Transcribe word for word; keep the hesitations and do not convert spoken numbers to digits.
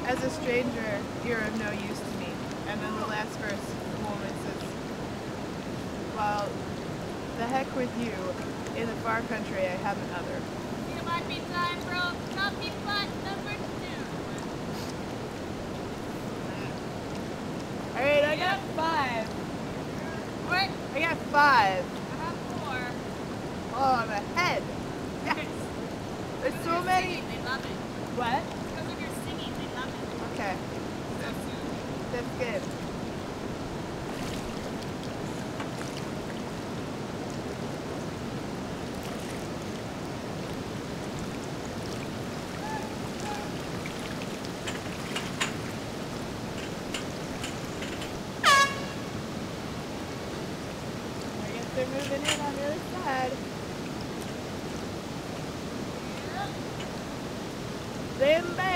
As a stranger, you're of no use to me. And then the last verse, the woman says, well, the heck with you. In the far country, I have another. It might be time for copy plot number two. Alright, I got five. What? I got five. I have four. Oh, I'm ahead. Yes. There's so many. Singing, they love it. What? Because of your singing, they love it. Okay. That's That's good. They're moving in on the other side. Stand back.